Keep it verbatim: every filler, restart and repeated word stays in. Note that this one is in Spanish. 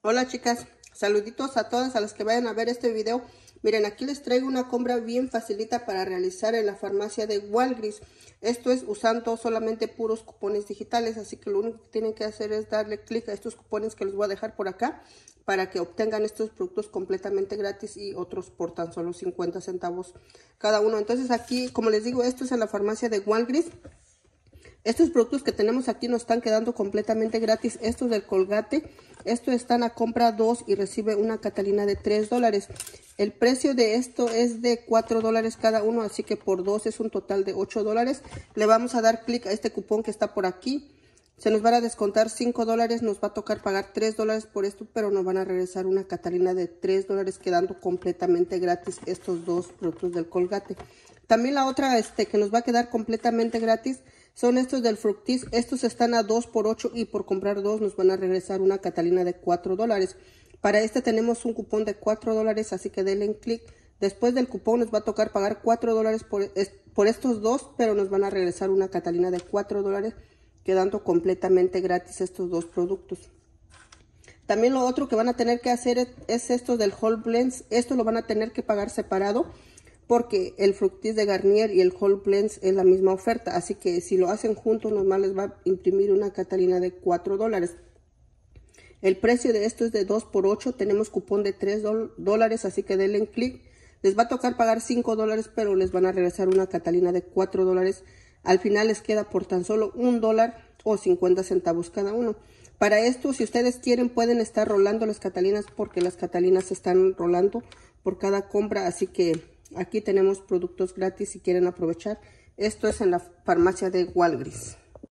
Hola chicas, saluditos a todas a las que vayan a ver este video. Miren, aquí les traigo una compra bien facilita para realizar en la farmacia de Walgreens. Esto es usando solamente puros cupones digitales, así que lo único que tienen que hacer es darle clic a estos cupones que les voy a dejar por acá para que obtengan estos productos completamente gratis y otros por tan solo cincuenta centavos cada uno. Entonces aquí, como les digo, esto es en la farmacia de Walgreens. Estos productos que tenemos aquí nos están quedando completamente gratis. Estos del Colgate, estos están a compra dos y recibe una Catalina de tres dólares. El precio de esto es de cuatro dólares cada uno, así que por dos es un total de ocho dólares. Le vamos a dar clic a este cupón que está por aquí. Se nos van a descontar cinco dólares, nos va a tocar pagar tres dólares por esto, pero nos van a regresar una Catalina de tres dólares, quedando completamente gratis estos dos productos del Colgate. También la otra este, que nos va a quedar completamente gratis son estos del Fructis. Estos están a dos por ocho y por comprar dos nos van a regresar una Catalina de cuatro dólares. Para este tenemos un cupón de cuatro dólares, así que denle clic. Después del cupón nos va a tocar pagar cuatro dólares por, por estos dos, pero nos van a regresar una Catalina de cuatro dólares, quedando completamente gratis estos dos productos. También lo otro que van a tener que hacer es, es esto del Whole Blends. Esto lo van a tener que pagar separado, porque el Fructis de Garnier y el Whole Blends es la misma oferta, así que si lo hacen juntos nomás les va a imprimir una Catalina de cuatro dólares. El precio de esto es de dos por ocho, tenemos cupón de tres dólares, así que denle clic. Les va a tocar pagar cinco dólares, pero les van a regresar una Catalina de cuatro dólares. Al final les queda por tan solo un dólar o cincuenta centavos cada uno. Para esto, si ustedes quieren, pueden estar rolando las Catalinas, porque las Catalinas se están rolando por cada compra, así que aquí tenemos productos gratis si quieren aprovechar. Esto es en la farmacia de Walgreens.